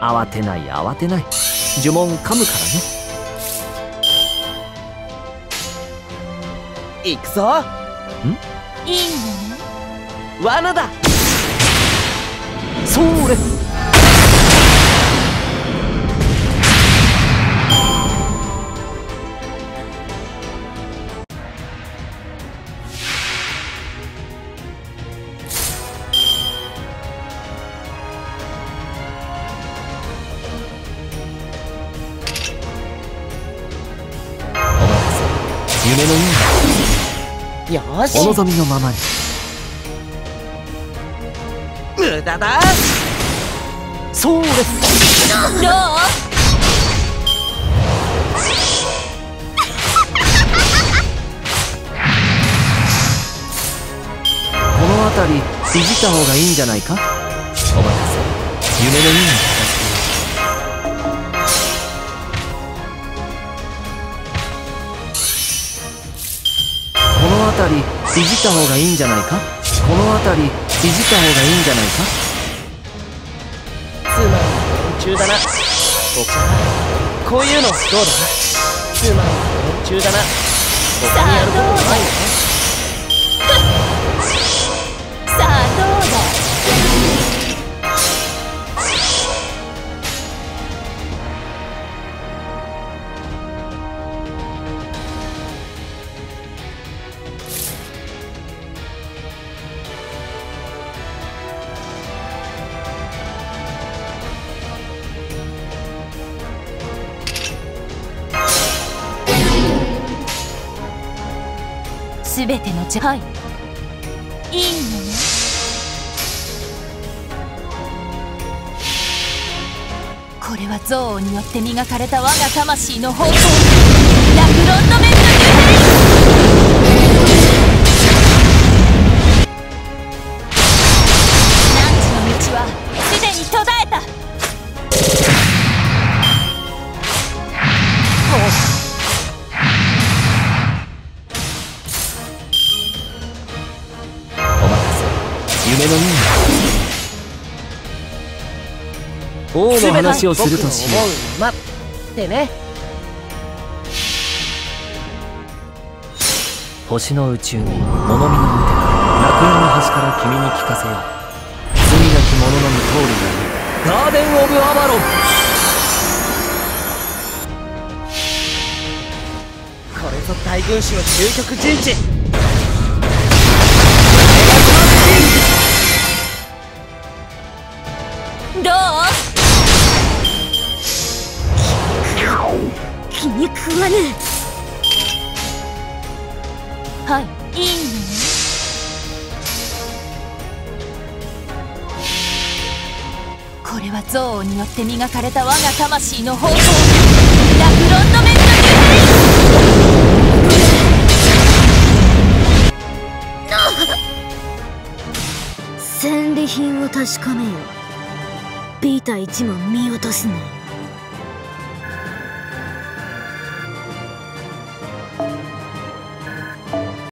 慌てない慌てない。呪文噛むからね。 行くぞ。 いいの？ 罠だ。 それ。夢のいいよーし。 お望みのままに。 無駄だ。 そうです。 どう？ この辺りいじった方がいいんじゃないか。お任せ。夢のいいにこの辺りいじった方がいいんじゃないか。この辺りいじった方がいいんじゃないか。 つまんない連中だな。お茶こういうのどうだ。つまんない連中だな。他にやることないの？ さあどうだ。すべてのはい。いいのね。これは憎悪によって磨かれた我が魂の方向。ラクロンドメント汝の道はすでに途絶えた。 夢のいい王の話をするとしよう。 待ってね。 星の宇宙に物見の無手が楽園の端から君に聞かせよう。罪なき者のみ通るがいいガーデン・オブ・アバロン。 これぞ大軍師の究極陣地。 どう？気に食わぬ。はい、いいの？これは憎悪によって磨かれた我が魂の方向。ラクロンドメント戦利品を確かめよ。ビータ1も見落とすな。